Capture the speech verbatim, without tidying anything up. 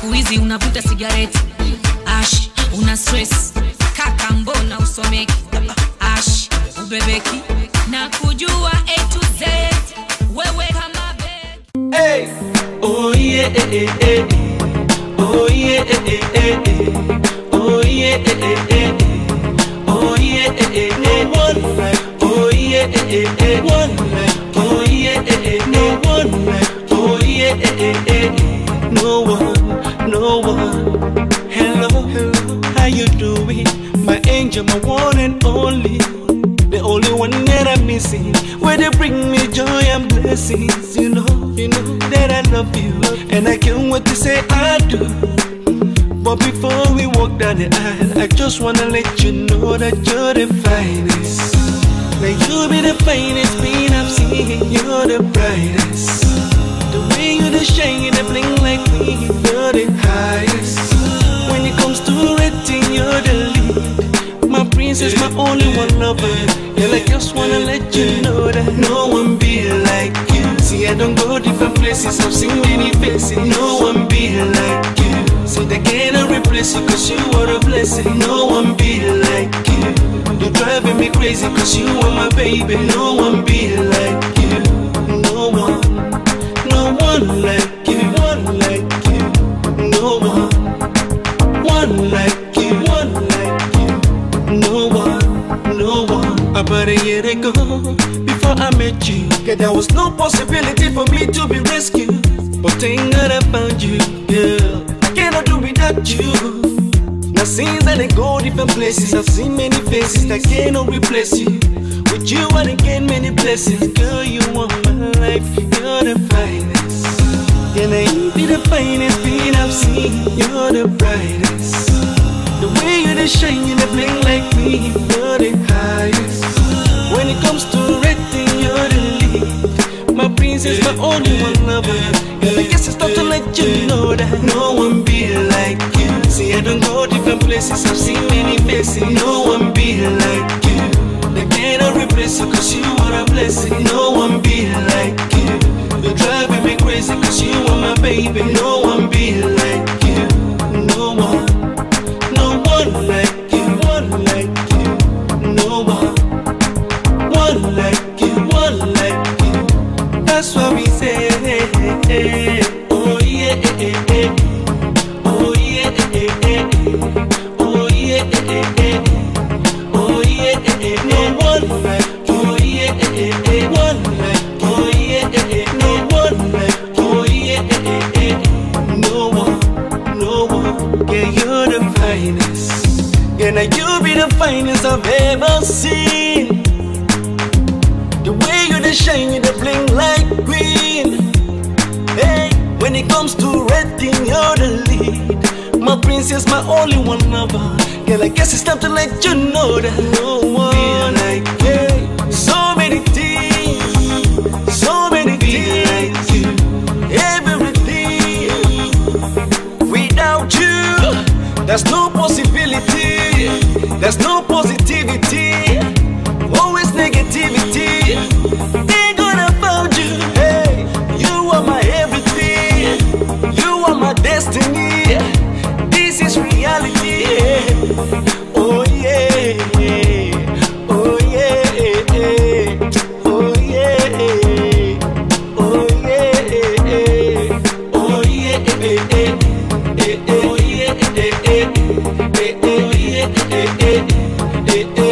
siku hizi unavuta sigareti. Ash, una stress. Kaka mbona usomeki. Ash, ubebeki. Na kujua A to Z. Wewe kama beki. Hey! Oh yeah, eh, eh, eh. Oh yeah, eh, eh, eh, eh. Oh yeah, eh, eh, eh, eh. Oh yeah, eh, eh, eh. One like. Oh yeah, eh, eh, eh. One like. Oh yeah, eh, eh, eh. One like. Oh yeah, eh, eh, eh. No one, no one. Hello, hello, how you doing? My angel, my one and only. The only one that I'm missing. Where they bring me joy and blessings. You know, you know that I love you. And I can't wait to say I do. But before we walk down the aisle, I just wanna let you know that you're the finest. Now you be the finest being I've seen. You're the brightest. The way you the shine, you the bling like me. You're the highest. When it comes to rating, you're the lead. My princess, my only one lover. Yeah, I just wanna let you know that no one be like you. See, I don't go different places, I've seen many faces. No one be like you. See, they cannot replace you cause you are a blessing. No one be like you. You're driving me crazy cause you are my baby. No one be like you. No one, no one like you. One like you. No one, one like you. One like you. No one, no one. About a year ago, before I met you, yeah, there was no possibility for me to be rescued. But thank God I found you, girl. I cannot do without you. Now since I go different places, I've seen many faces that cannot replace you. With you I gain many blessings. Girl, you are my life, you're the finest. Yeah, now you be the finest being I've seen. You're the brightest. The way you the shine, you the bling like me. You're the highest. When it comes to rating, you're the lead. My princess, my only one lover. Girl, I guess it's time to let you know that no one be like you. See, I don't go different places, I've seen many faces. No one be like you. They cannot replace you cause you are a blessing. No one be like you. You're driving me crazy cause you are my baby. No one be like you. No one, no one like you. One like you. No one, one like you. One like you. That's what we say. Oh yeah, eh, eh, eh. Oh yeah, eh, eh, eh. Oh yeah, eh, eh, eh. Oh yeah, eh, eh, eh. No one like. Oh yeah, eh, eh, eh. One like. Oh yeah, eh, eh. No one like. Oh yeah, eh, eh, eh. No one, no one. Yeah, you're the finest. Yeah, now you be the finest I've ever seen. The way you the shine, you the bling like green. Hey, when it comes to rating, you're the lead. My princess, my only one lover. Girl, I guess it's time to let you know that no one like you. So many things, so many things like you. Everything without you, there's no possibility. There's no positivity. Always negativity. Ain't gonna find you. Hey, you are my everything. You are my destiny. This is reality. Oh yeah, oh yeah, oh yeah, oh yeah, oh yeah, oh yeah, oh yeah,